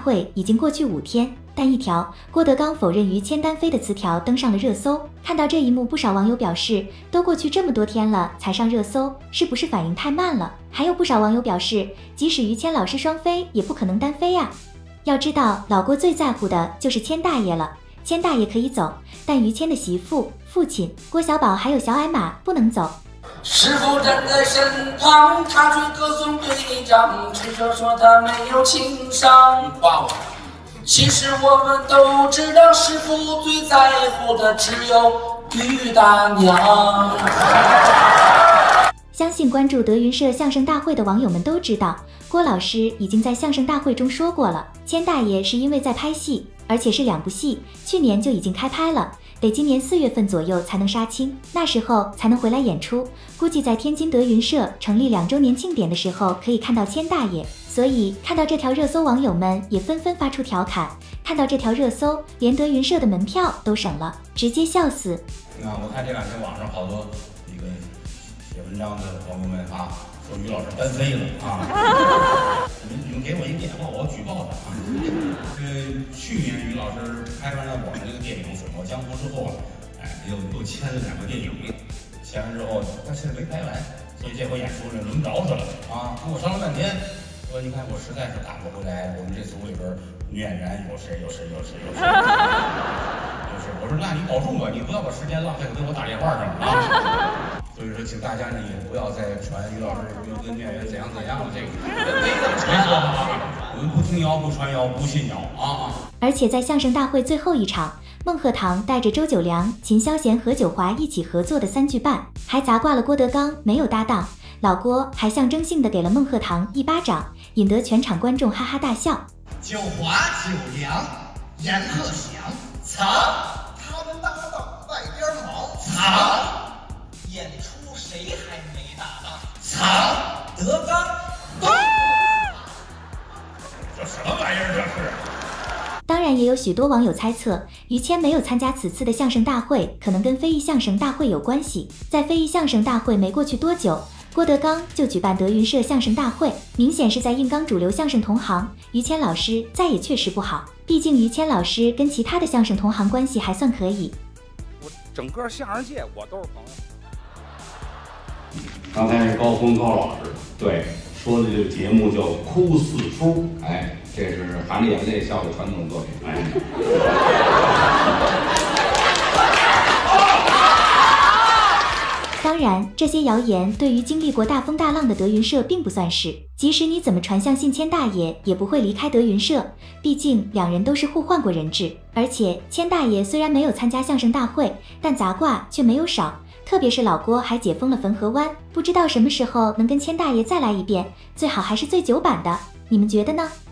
会已经过去5天，但一条郭德纲否认于谦单飞的词条登上了热搜。看到这一幕，不少网友表示，都过去这么多天了才上热搜，是不是反应太慢了？还有不少网友表示，即使于谦老师双飞，也不可能单飞啊。要知道，老郭最在乎的就是谦大爷了。谦大爷可以走，但于谦的媳妇、父亲郭小宝还有小矮马不能走。 师傅站在身旁，插嘴歌颂队长，只说他没有情商。夸我。其实我们都知道，师傅最在乎的只有于大娘。 相信关注德云社相声大会的网友们都知道，郭老师已经在相声大会中说过了，谦大爷是因为在拍戏，而且是2部戏，去年就已经开拍了，得今年4月份左右才能杀青，那时候才能回来演出。估计在天津德云社成立2周年庆典的时候可以看到谦大爷。所以看到这条热搜，网友们也纷纷发出调侃，看到这条热搜，连德云社的门票都省了，直接笑死。 我看这2天网上好多那个写文章的朋友们啊，说于老师单飞了啊，你们给我一个电话，我要举报他啊。去年于老师拍完了我们这个电影《水墨江湖》之后啊，又签了2个电影，签完之后他现在没拍完，所以这回演出呢轮不着他了啊，跟我商量半天。说你看我实在是赶不回来，我们这组里边女演员有谁？就是我说那你保重吧，你不要把时间浪费跟我打电话上啊。所以说，请大家呢也不要再传于老师又跟演员怎样了，这个没这么传说啊。我们不听谣不传谣不信谣啊。 而且在相声大会最后一场，孟鹤堂带着周九良、秦霄贤、何九华一起合作的3句半，还砸挂了郭德纲没有搭档。老郭还象征性的给了孟鹤堂1巴掌，引得全场观众哈哈大笑。 九华、九良、阎鹤祥，藏，他们搭档外边忙，藏，演出谁还没搭档？藏，德纲， 这什么玩意儿？这是。 当然，也有许多网友猜测，于谦没有参加此次的相声大会，可能跟非遗相声大会有关系。在非遗相声大会没过去多久，郭德纲就举办德云社相声大会，明显是在硬刚主流相声同行。于谦老师在也确实不好，毕竟于谦老师跟其他的相声同行关系还算可以。 我整个相声界我都是朋友。 刚才是高峰高老师对说的这个节目叫《哭四叔》，这是含着眼泪笑的传统作品， 当然，这些谣言对于经历过大风大浪的德云社并不算事，即使你怎么传相信谦大爷，也不会离开德云社，毕竟2人都是互换过人质。而且谦大爷虽然没有参加相声大会，但砸挂却没有少，特别是老郭还解封了汾河湾，不知道什么时候能跟谦大爷再来一遍，最好还是醉酒版的，你们觉得呢？